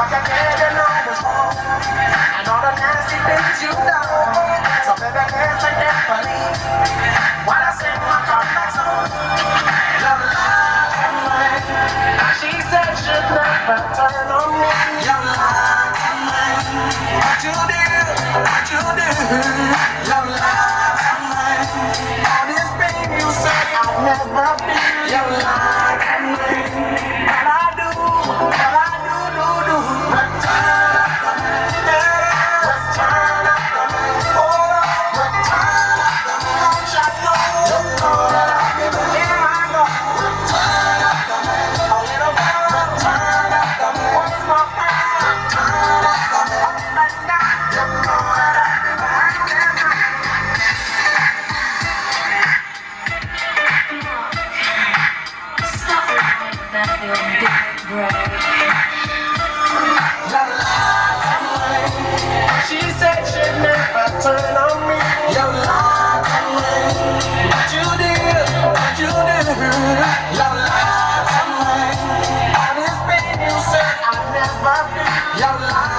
Like I didn't know was wrong, and all the nasty things you done. So baby, guess I can't believe while I sing my comeback song. Your love and mine. She said she'd never turn on me. Your love and mine. What you do, what you do. Your love and mine. All this pain you said I'd never be. Your love and mine. What I do, do. Return up the man. Return up the man. Oh, return up the man. Shall know. Here I go. Return up the man. A little girl. Return up the man. What's my plan? Return up the man. Up and down. You know that I'll be back there. Stop lying that you're big, bro. Your love and mine. She said she'd never turn on me. Your love and mine. What you did, what you do. Your love and mine. All this pain you said I'd never be. Your love